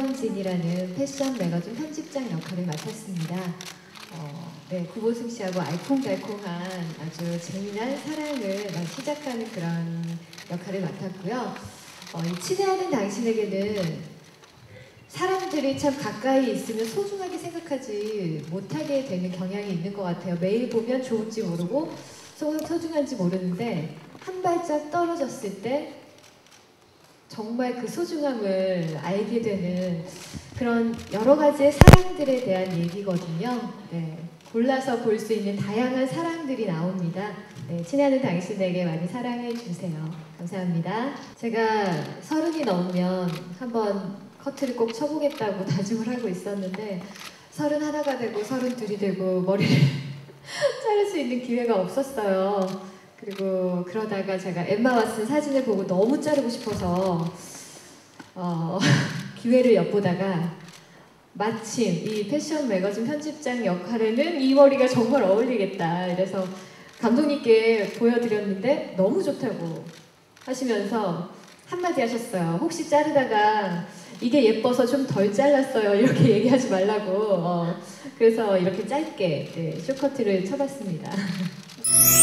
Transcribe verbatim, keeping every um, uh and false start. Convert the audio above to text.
이영진이라는 패션 매거진 편집장 역할을 맡았습니다. 어, 네, 구보승 씨하고 알콩달콩한 아주 재미난 사랑을 시작하는 그런 역할을 맡았고요. 어, 이 친애하는 당신에게는 사람들이 참 가까이 있으면 소중하게 생각하지 못하게 되는 경향이 있는 것 같아요. 매일 보면 좋은지 모르고 소, 소중한지 모르는데 한 발짝 떨어졌을 때 정말 그 소중함을 알게 되는 그런 여러 가지의 사랑들에 대한 얘기거든요. 네, 골라서 볼 수 있는 다양한 사랑들이 나옵니다. 네, 친애하는 당신에게 많이 사랑해 주세요. 감사합니다. 제가 서른이 넘으면 한번 커트를 꼭 쳐보겠다고 다짐을 하고 있었는데 서른 하나가 되고 서른 둘이 되고 머리를 자를 수 있는 기회가 없었어요. 그리고 그러다가 제가 엠마 왓슨 사진을 보고 너무 자르고 싶어서 어, 기회를 엿보다가 마침 이 패션 매거진 편집장 역할에는 이 머리가 정말 어울리겠다. 그래서 감독님께 보여드렸는데 너무 좋다고 하시면서 한마디 하셨어요. 혹시 자르다가 이게 예뻐서 좀 덜 잘랐어요 이렇게 얘기하지 말라고. 어, 그래서 이렇게 짧게 네, 쇼커트를 쳐봤습니다.